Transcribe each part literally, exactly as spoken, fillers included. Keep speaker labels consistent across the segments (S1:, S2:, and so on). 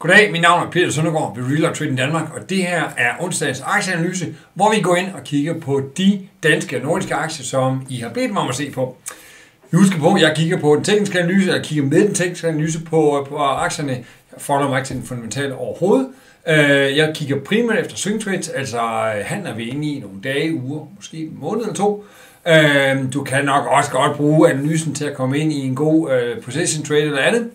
S1: Goddag, mit navn er Peter Søndergaard ved Real Trading Danmark, og det her er onsdagens aktieanalyse, hvor vi går ind og kigger på de danske og nordiske aktier, som I har bedt mig om at se på. Vi husker på, at jeg kigger på den tekniske analyse, jeg kigger med den tekniske analyse på, på aktierne. Jeg forholder mig ikke til den fundamentale overhovedet. Jeg kigger primært efter swing trades, altså handler vi inde i nogle dage, uger, måske en måned eller to. Du kan nok også godt bruge analysen til at komme ind i en god position trade eller andet.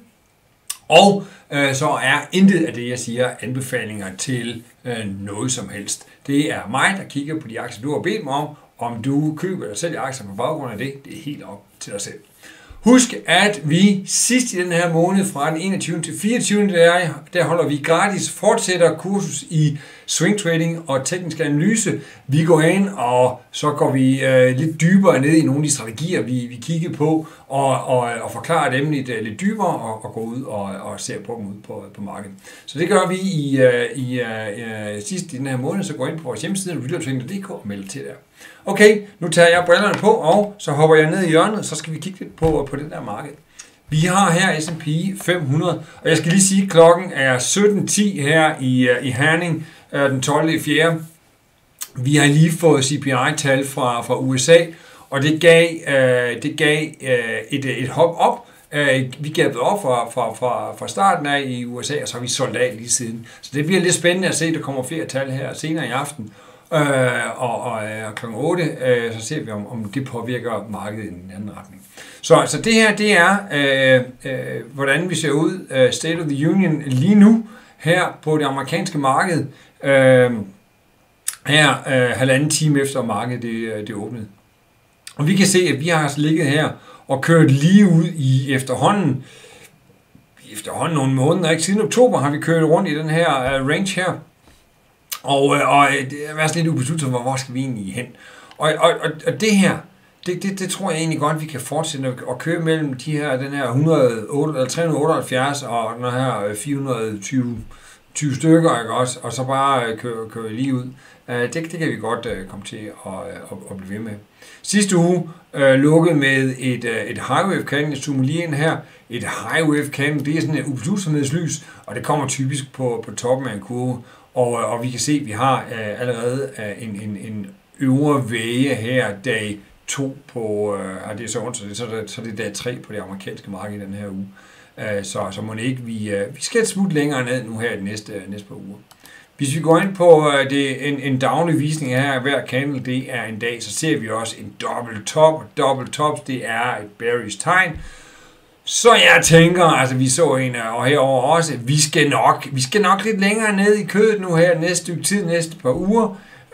S1: Og øh, så er intet af det, jeg siger, anbefalinger til øh, noget som helst. Det er mig, der kigger på de aktier, du har bedt mig om. Om du køber eller sælger aktier på baggrund af det, det er helt op til dig selv. Husk, at vi sidst i den her måned, fra den enogtyvende til fireogtyvende Der, der holder vi gratis fortsætter kursus i swing trading og teknisk analyse. Vi går ind, og så går vi øh, lidt dybere ned i nogle af de strategier, vi, vi kigger på, og, og, og forklarer dem lidt, uh, lidt dybere, og, og går ud og, og ser på dem ud på, på markedet. Så det gør vi i, uh, i uh, sidst i den her måned, så går ind på vores hjemmeside, real trading punktum d k, og melder til der. Okay, nu tager jeg brillerne på, og så hopper jeg ned i hjørnet, så skal vi kigge lidt på, på den der marked. Vi har her S and P fem hundrede, og jeg skal lige sige, at klokken er sytten ti her i, i Herning den tolvte fjerde Vi har lige fået C P I-tal fra, fra U S A, og det gav, øh, det gav øh, et, et hop op. Øh, vi gav det op fra, fra, fra, fra starten af i U S A, og så har vi solgt af lige siden. Så det bliver lidt spændende at se, at der kommer flere tal her senere i aften. Øh, og, og, og klokken otte, øh, så ser vi, om, om det påvirker markedet i en anden retning. Så, så det her, det er, øh, øh, hvordan vi ser ud, øh, State of the Union lige nu, her på det amerikanske marked, øh, her øh, halvanden time efter markedet det, det åbnede. Og vi kan se, at vi har altså ligget her og kørt lige ud i efterhånden, efterhånden nogle måneder, ikke? Siden oktober har vi kørt rundt i den her uh, range her. Og, og det er været lidt ubesluttet, hvor skal vi egentlig hen. Og, og, og det her, det, det, det tror jeg egentlig godt, vi kan fortsætte at køre mellem de her, den her tre hundrede otteoghalvfjerds og den her fire hundrede og tyve stykker, ikke også? Og så bare køre, køre lige ud. Det, det kan vi godt komme til at, at, at blive ved med. Sidste uge uh, lukkede med et, uh, et high wave candle. Jeg zoomer lige ind her. Et high wave candle, det er sådan et ubeslutsomhedslys, og det kommer typisk på, på toppen af en kurve. Og, og vi kan se, at vi har uh, allerede uh, en, en, en øvre væge her, dag to på, uh, det er så ondt, så det, så, det, så det er dag tre på det amerikanske marked i den her uge. Uh, så, så må det ikke, vi, uh, vi skal et smut længere ned nu her i de næste, uh, næste par uger. Hvis vi går ind på uh, det, en, en daglig visning her, hver candle, det er en dag, så ser vi også en dobbelt top, og dobbelt tops, det er et bearish tegn. Så jeg tænker, altså vi så en, og herover også, vi skal nok, vi skal nok lidt længere ned i kødet nu her næste stykke tid, næste par uger.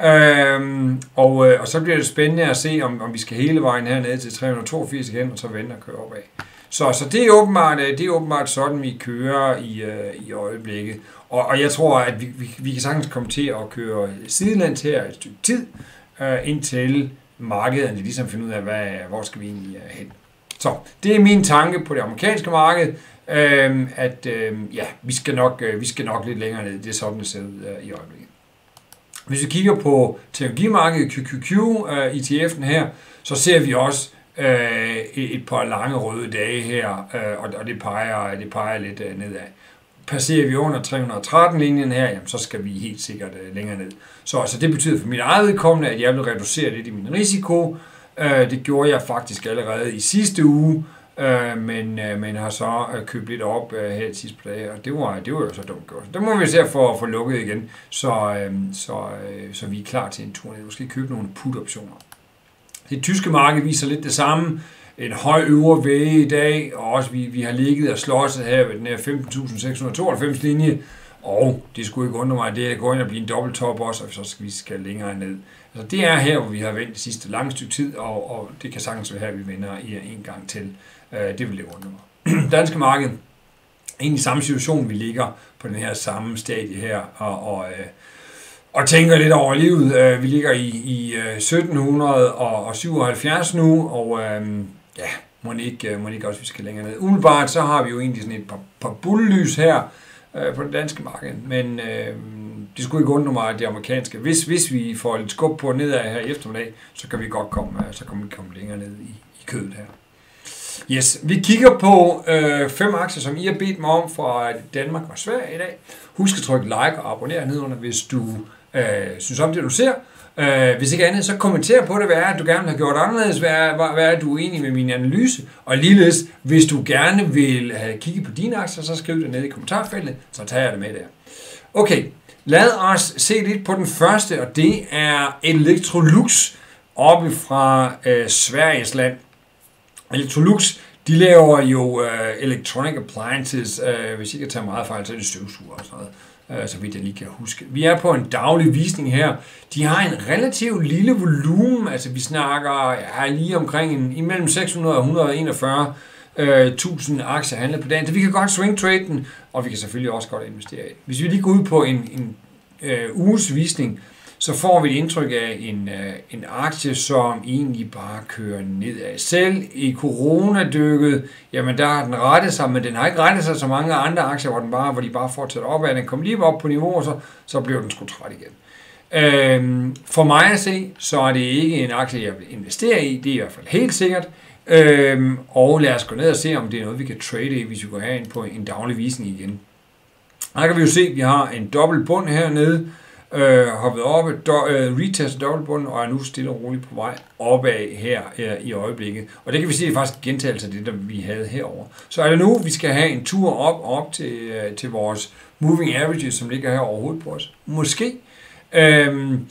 S1: Øhm, og, og så bliver det spændende at se, om, om vi skal hele vejen her ned til tre hundrede toogfirs igen, og så vende og køre opad. Så, så det, er åbenbart, det er åbenbart sådan, vi kører i, uh, i øjeblikket. Og, og jeg tror, at vi, vi, vi kan sagtens komme til at køre sidelæns her et stykke tid, uh, indtil markederne ligesom finder ud af, hvad, hvor skal vi egentlig uh, hen. Så det er min tanke på det amerikanske marked, uh, at uh, ja, vi skal, nok, uh, vi skal nok lidt længere ned. Det er sådan, det ser ud uh, i øjeblikket. Hvis vi kigger på teknologimarkedet, Q Q Q, uh, E T F'en her, så ser vi også uh, et par lange røde dage her, uh, og, og det, peger, det peger lidt uh, nedad. Passerer vi under tre hundrede og tretten linjen her, jamen, så skal vi helt sikkert uh, længere ned. Så altså, det betyder for mit eget vedkommende, at jeg vil reducere lidt i min risiko. Uh, det gjorde jeg faktisk allerede i sidste uge, uh, men, uh, men har så uh, købt lidt op uh, her i sidste dage, og det var, det var jo så dumt gjort. Det må vi se at få, få lukket igen, så, uh, så, uh, så vi er klar til en tur ned. Måske købe nogle put-optioner. Det tyske marked viser lidt det samme. En høj øvre væge i dag, og også vi, vi har ligget og slåsset her ved den her femten tusind seks hundrede og tooghalvfems linje, og det skulle ikke undre mig, at det går ind og blive en dobbelt top også, og så skal vi skal længere ned. Altså det er her, hvor vi har vendt det sidste lange stykke tid, og, og det kan sagtens være her, vi vender i en gang til. Uh, det vil det undre mig. Danske marked, egentlig samme situation, vi ligger på den her samme stadie her, og, og uh, og tænker lidt over livet. Vi ligger i, i sytten syvoghalvfjerds nu, og øhm, ja, må ikke, må ikke også, vi skal længere ned. Umiddelbart så har vi jo egentlig sådan et par, par bullelys her øh, på det danske marked, men øh, det skulle ikke undre mig, at det amerikanske, hvis, hvis vi får lidt skub på nedad her i eftermiddag, så kan vi godt komme, så kan vi komme længere ned i, i kødet her. Yes, vi kigger på øh, fem aktier, som I har bedt mig om fra Danmark og Sverige i dag. Husk at trykke like og abonnere nedenunder, hvis du øh, synes om det, du ser. Øh, hvis ikke andet, så kommenter på det, hvad er, du gerne vil have gjort anderledes, hvad er, hvad er du enig med min analyse. Og ligeledes, hvis du gerne vil have kigget på dine aktier, så skriv det ned i kommentarfeltet, så tager jeg det med der. Okay, lad os se lidt på den første, og det er Electrolux oppe fra øh, Sveriges land. Electrolux, de laver jo uh, electronic appliances, uh, hvis I kan tage meget fejl, så er det støvsuger og sådan noget, uh, så vidt jeg lige kan huske. Vi er på en daglig visning her. De har en relativt lille volumen, altså vi snakker ja, lige omkring en, imellem seks hundrede og et hundrede og enogfyrre tusind uh, aktier handlet på dagen, så vi kan godt swing trade den, og vi kan selvfølgelig også godt investere i. Hvis vi lige går ud på en, en uh, uges visning, så får vi et indtryk af en, øh, en aktie, som egentlig bare kører nedad. Selv i coronadykket, jamen der har den rettet sig, men den har ikke rettet sig så mange andre aktier, hvor, den bare, hvor de bare fortsætter opad. Den kom lige op på niveau, og så, så blev den sgu træt igen. Øhm, for mig at se, så er det ikke en aktie, jeg vil investere i. Det er i hvert fald helt sikkert. Øhm, og lad os gå ned og se, om det er noget, vi kan trade i, hvis vi går herind på en daglig visning igen. Her kan vi jo se, at vi har en dobbelt bund hernede. Øh, hoppet op, do, øh, retestet dobbeltbunden, og er nu stille og roligt på vej opad her øh, i øjeblikket. Og det kan vi se, det er faktisk gentagelse af det, der vi havde herover. Så er det nu, vi skal have en tur op op til, øh, til vores moving averages, som ligger her overhovedet på os. Måske. Øhm,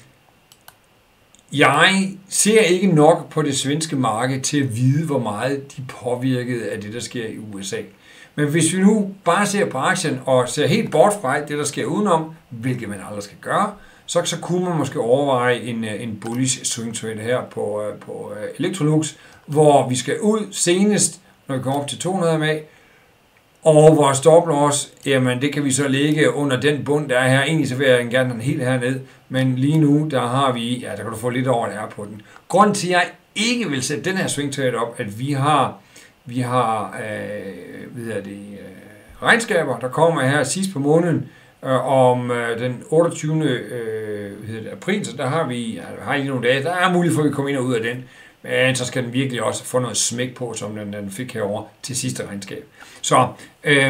S1: jeg ser ikke nok på det svenske marked til at vide, hvor meget de er påvirket af det, der sker i U S A. Men hvis vi nu bare ser på aktien og ser helt bort fra det, der sker udenom, hvilket man aldrig skal gøre, så, så kunne man måske overveje en, en bullish swing trade her på, på Electrolux, hvor vi skal ud senest, når vi kommer op til to hundrede M A, og vores stop loss, jamen det kan vi så lægge under den bund, der er her. Egentlig så vil jeg gerne have den helt herned, men lige nu, der har vi, ja, der kan du få lidt over, der er på den. Grunden til, at jeg ikke vil sætte den her swing trade op, at vi har Vi har øh, hvad det, øh, regnskaber, der kommer her sidst på måneden øh, om øh, den otteogtyvende Øh, det, april, så der har vi ja, har I nogle dage, der er mulighed for, at vi kommer ind og ud af den, men så skal den virkelig også få noget smæk på, som den, den fik herover til sidste regnskab. Så øh,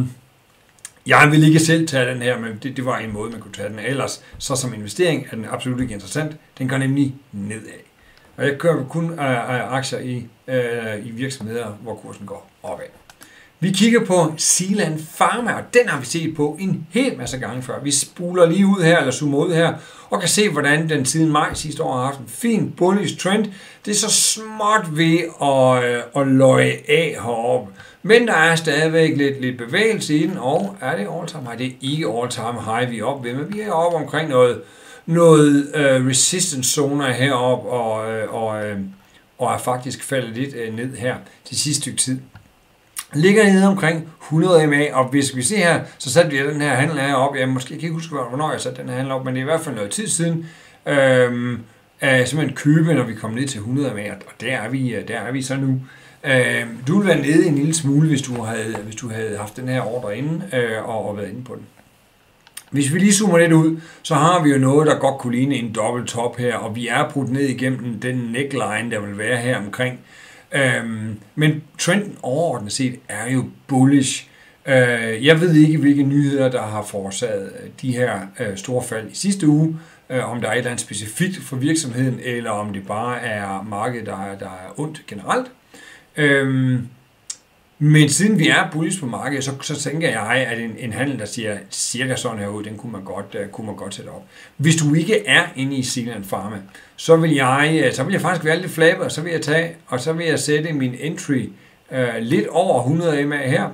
S1: jeg vil ikke selv tage den her, men det, det var en måde, man kunne tage den. Ellers, så som investering er den absolut ikke interessant. Den går nemlig nedad. Og jeg kører kun af aktier i, øh, i virksomheder, hvor kursen går opad. Vi kigger på Zealand Pharma, og den har vi set på en hel masse gange før. Vi spuler lige ud her, eller zoomer ud her, og kan se, hvordan den siden maj sidste år har haft en fin bullish trend. Det er så småt ved at, øh, at løje af heroppe. Men der er stadigvæk lidt, lidt bevægelse i den, og er det all-time high? Det er ikke all-time high, vi er oppe ved, men vi er oppe omkring noget noget øh, resistance zoner heroppe, og, øh, og, øh, og er faktisk faldet lidt øh, ned her til sidste stykke tid. Ligger nede omkring hundrede M A, og hvis vi ser her, så satte vi den her handel heroppe. Jeg måske ikke huske, hvornår jeg satte den her handel op, men det er i hvert fald noget tid siden. Øh, af simpelthen købe, når vi kommer ned til hundrede M A, og der er vi, der er vi så nu. Øh, du ville være nede en lille smule, hvis du havde, hvis du havde haft den her ordre inde øh, og, og været inde på den. Hvis vi lige zoomer lidt ud, så har vi jo noget, der godt kunne ligne en dobbelt top her, og vi er brudt ned igennem den neckline, der vil være her omkring. Øhm, men trenden overordnet set er jo bullish. Øh, jeg ved ikke, hvilke nyheder, der har forårsaget de her øh, store fald i sidste uge, øh, om der er et eller andet specifikt for virksomheden, eller om det bare er markedet, der er, der er ondt generelt. Øh, Men siden vi er bullish på markedet, så, så tænker jeg, at en, en handel, der siger cirka sådan her ud, den kunne man godt, uh, kunne man godt sætte op. Hvis du ikke er inde i Zealand Pharma, så vil jeg, så vil jeg faktisk være lidt flabet, og så vil jeg tage, og så vil jeg sætte min entry uh, lidt over hundrede M A her,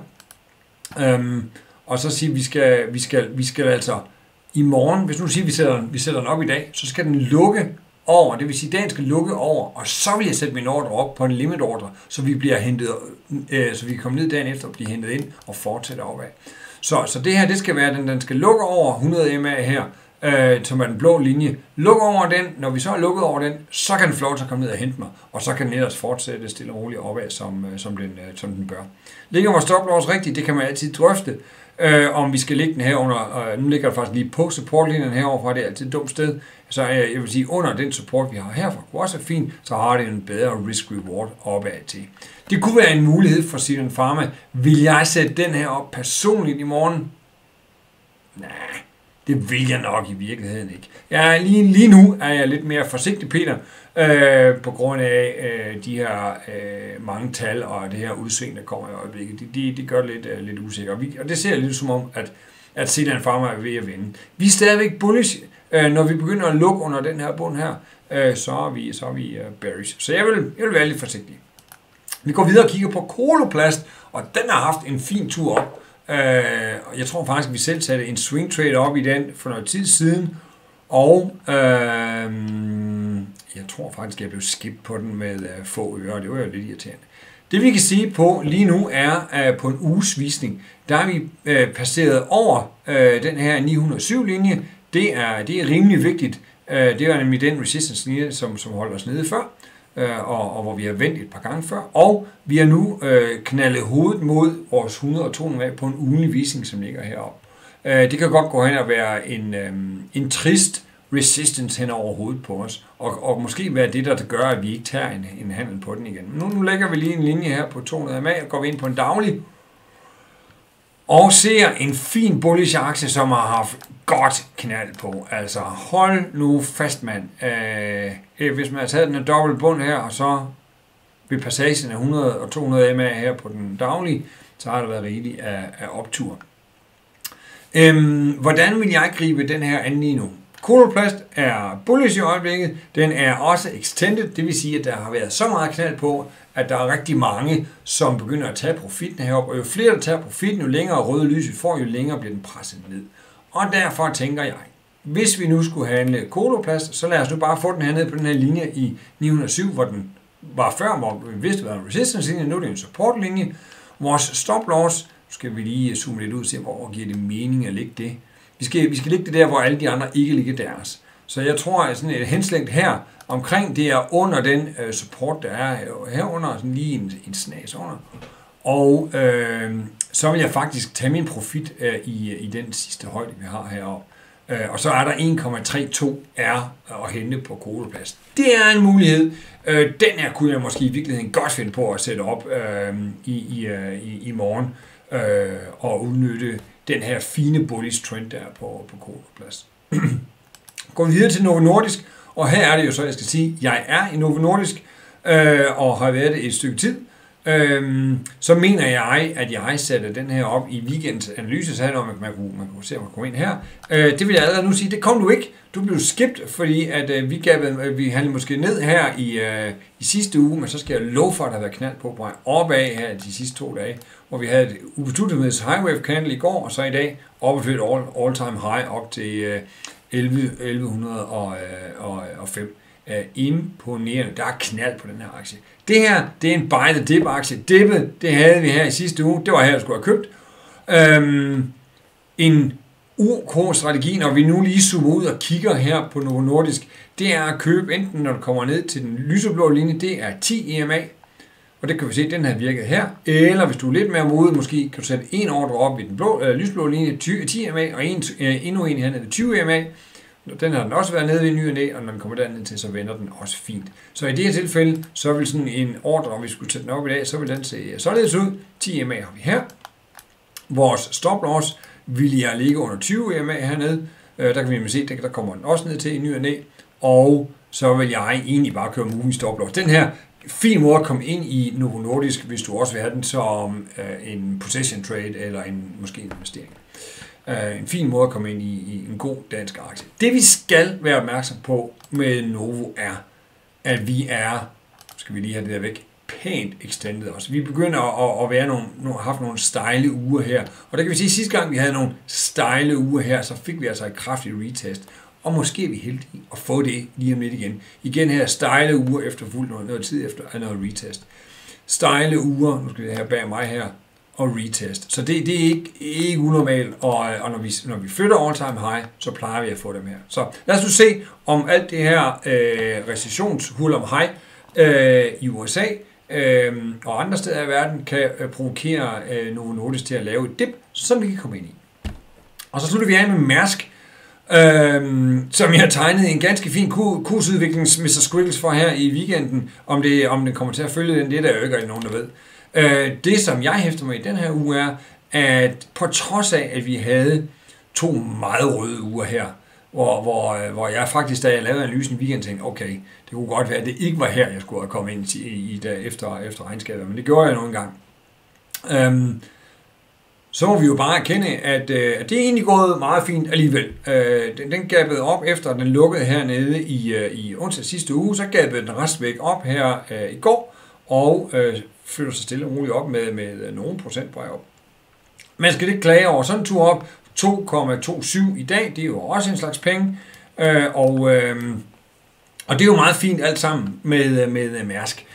S1: um, og så sige, vi skal, vi skal, vi skal altså i morgen, hvis nu siger, vi sætter, vi sætter den op i dag, så skal den lukke over, det vil sige, at dagen skal lukke over, og så vil jeg sætte min ordre op på en limit ordre, så vi bliver hentet, øh, så vi kan komme ned dagen efter og blive hentet ind og fortsætte opad. Så, så det her, det skal være, den, den skal lukke over hundrede M A her, øh, som er den blå linje. Lukke over den, når vi så er lukket over den, så kan den få lov til at komme ned og hente mig, og så kan den ellers fortsætte stille og roligt opad, som, som, den, som den bør. Ligger vores stop loss rigtigt, det kan man altid drøfte. Øh, om vi skal lægge den her under, øh, nu ligger der faktisk lige på supportlinjen herovre, for det er altid et dumt sted, så øh, jeg vil sige, under den support, vi har herfra, kunne også være fint, så har det en bedre risk-reward opad til. Det kunne være en mulighed for Zealand Pharma. Vil jeg sætte den her op personligt i morgen? Nej, det vil jeg nok i virkeligheden ikke. Jeg er lige, lige nu er jeg lidt mere forsigtig, Peter, øh, på grund af øh, de her øh, mange tal og det her udsving, der kommer i øjeblikket. Det de, de gør det lidt, øh, lidt usikkert. Og, vi, og det ser lidt som om, at, at Zealand Pharma er ved at vinde. Vi er stadigvæk bullish. Øh, når vi begynder at lukke under den her bund her, øh, så er vi, så er vi uh, bearish. Så jeg vil, jeg vil være lidt forsigtig. Vi går videre og kigger på Coloplast, og den har haft en fin tur op. Uh, jeg tror faktisk, at vi selv satte en swing trade op i den for noget tid siden, og uh, jeg tror faktisk, at jeg blev skipt på den med uh, få øre, det var jo lidt irriterende. Det vi kan sige på lige nu er, uh, på en uges visning, der er vi uh, passeret over uh, den her ni hundrede og syv linje. Det er, det er rimelig vigtigt. Uh, det er nemlig den resistance-linje, som, som holder os nede før. Og, og hvor vi har vendt et par gange før, og vi har nu øh, knaldet hovedet mod vores hundrede og to hundrede på en ugenlig visning, som ligger heroppe. Øh, det kan godt gå hen og være en, øh, en trist resistance hen over hovedet på os, og, og måske være det, der gør, at vi ikke tager en, en handel på den igen. Nu, nu lægger vi lige en linje her på to hundrede M A, og går vi ind på en daglig, og ser en fin bullish aktie, som har haft godt knald på. Altså hold nu fast, mand. Øh, hvis man har taget den her dobbelt bund her, og så ved passagen af hundrede og to hundrede M A her på den daglige, så har der været rigeligt af, af optur. Øhm, hvordan vil jeg gribe den her an lige nu? Coloplast er bullish i øjeblikket. Den er også extended, det vil sige, at der har været så meget knald på, at der er rigtig mange, som begynder at tage profitten heroppe. Og jo flere, der tager profitten, jo længere røde lys vi får, jo længere bliver den presset ned. Og derfor tænker jeg, hvis vi nu skulle handle Coloplast, så lad os nu bare få den her ned på den her linje i ni hundrede og syv, hvor den var før, hvor vi vidste, det var en resistance-linje, nu er det en support-linje. Vores stop-loss, nu skal vi lige zoome lidt ud og se, hvor giver det mening at lægge det. Vi skal, vi skal lægge det der, hvor alle de andre ikke ligger deres. Så jeg tror, at sådan et henslængt her omkring, det er under den uh, support, der er herunder, sådan lige en, en snas under. Og øh, så vil jeg faktisk tage min profit øh, i, i den sidste højde, vi har heroppe. Øh, og så er der en komma tre to R at hente på Coloplast. Det er en mulighed. Øh, den her kunne jeg måske i virkeligheden godt finde på at sætte op øh, i, i, i, i morgen øh, og udnytte den her fine bullish trend der på, på Coloplast. Går vi videre til Novo Nordisk, og her er det jo så, jeg skal sige, at jeg er i Novo Nordisk øh, og har været det et stykke tid. Øhm, så mener jeg, at jeg satte den her op i weekends analyse, så handler om, at man kunne, man kunne se, at man kom ind her. Øh, det vil jeg allerede nu sige, det kom du ikke. Du blev skipt, fordi at, øh, vi, gav, øh, vi handlede måske ned her i, øh, i sidste uge, men så skal jeg love for, at der har været knald på vej opad her de sidste to dage, hvor vi havde et ubesluttetheds high wave candle i går, og så i dag op et all, all time high op til øh, elleve hundrede og fem. Uh, imponerende. Der er knald på den her aktie. Det her, det er en buy the dip aktie. Dippet, det havde vi her i sidste uge. Det var her, jeg skulle have købt. Um, en U K-strategi, når vi nu lige zoomer ud og kigger her på Novo Nordisk, det er at købe enten, når du kommer ned til den lyseblå linje, det er ti E M A, og det kan vi se, den har virket her, eller hvis du er lidt mere modig, måske kan du sætte en ordre op i den blå, øh, lysblå linje, ti E M A, og en, øh, endnu en her nede tyve E M A. Den har den også været nede i ny og næ, og når den kommer derned til, så vender den også fint. Så i det her tilfælde, så vil sådan en ordre, når vi skulle sætte den op i dag, så vil den se således ud. ti E M A har vi her. Vores stop loss vil jeg ligge under tyve E M A hernede. Der kan vi se, der kommer den også ned til i ny og næ. Og så vil jeg egentlig bare køre moving stop loss. Den her fin måde at komme ind i Novo Nordisk, hvis du også vil have den som en position trade eller en måske en investering. Uh, en fin måde at komme ind i, i en god dansk aktie. Det vi skal være opmærksom på med Novo er, at vi er, skal vi lige have det der væk, pænt extended også. Vi begynder at, at være nogle, nogle, haft nogle stejle uger her, og der kan vi sige, at sidste gang vi havde nogle stejle uger her, så fik vi altså et kraftigt retest, og måske er vi heldige at få det lige om lidt igen. Igen her stejle uger efter fuldt noget, noget tid efter noget retest. Stejle uger, nu skal vi have bag mig her, og retest. Så det, det er ikke, ikke unormalt, og, og når, vi, når vi flytter all time high, så plejer vi at få dem her. Så lad os nu se, om alt det her øh, recessionshul om high øh, i U S A øh, og andre steder i verden kan øh, provokere øh, Novo Nordisk til at lave et dip, som vi kan komme ind i. Og så slutter vi af med Mærsk, øh, som jeg har tegnet en ganske fin kursudvikling mister Squiggles for her i weekenden. Om det, om det kommer til at følge den, det er der jo ikke nogen, der ved. Øh, det, som jeg hæfter mig i den her uge, er, at på trods af, at vi havde to meget røde uger her, hvor, hvor, hvor jeg faktisk, da jeg lavede analysen i weekenden, tænkte, okay, det kunne godt være, at det ikke var her, jeg skulle have kommet ind i, i dag efter, efter regnskabet, men det gjorde jeg nogle gange. Øhm, så må vi jo bare erkende, at, øh, at det er egentlig gået meget fint alligevel. Øh, den, den gabbede op efter, den lukkede hernede i, øh, i onsdag sidste uge, så gabbede den restvæk op her øh, i går, og øh, flytter sig stille og roligt op med, med nogle procentpoint op. Man skal ikke klage over sådan en tur op. to komma to syv i dag, det er jo også en slags penge, øh, og, øh, og det er jo meget fint alt sammen med, med Mærsk.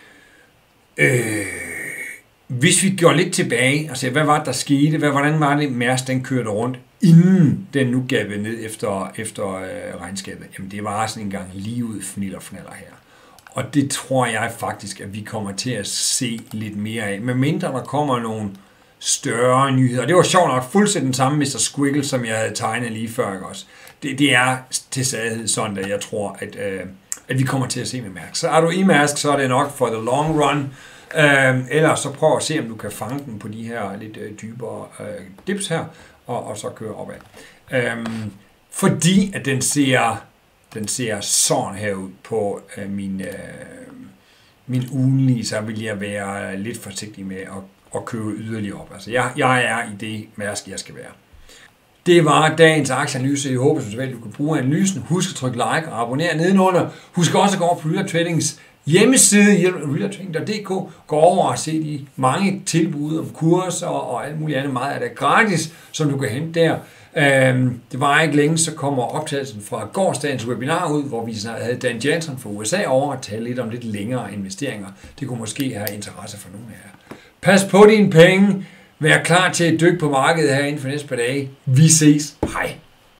S1: Øh, hvis vi går lidt tilbage og ser, hvad var det, der skete, hvad, hvordan var det, Mærsk den kørte rundt, inden den nu gav ned efter, efter øh, regnskabet, jamen det var sådan en gang lige ud fniller fnaller her. Og det tror jeg faktisk, at vi kommer til at se lidt mere af, medmindre der kommer nogle større nyheder. Det var sjovt nok fuldstændig den samme mister Squiggle, som jeg havde tegnet lige før. Ikke også? Det, det er til sadighed sådan, at jeg tror, at, øh, at vi kommer til at se med Mærsk. Så er du i Mærsk, så er det nok for the long run. Øh, ellers så prøv at se, om du kan fange den på de her lidt øh, dybere øh, dips her, og, og så køre opad. Øh, fordi at den ser, den ser sådan her ud på øh, min, øh, min ugenlige, så vil jeg være lidt forsigtig med at og købe yderligere op. Altså, jeg, jeg er i det Mærsk, jeg skal være. Det var dagens aktieanalyse. Jeg håber, at du kan bruge analysen. Husk at trykke like og abonnere nedenunder. Husk også at gå over på Realtor Tradings hjemmeside, realtor trading punktum d k. Gå over og se de mange tilbud om kurser og alt muligt andet. Meget af det gratis, som du kan hente der. Det var ikke længe, så kommer optagelsen fra gårsdagens webinar ud, hvor vi havde Dan Jansen fra U S A over og tale lidt om lidt længere investeringer. Det kunne måske have interesse for nogle af jer. Pas på dine penge. Vær klar til at dykke på markedet her inden for næste par dage. Vi ses.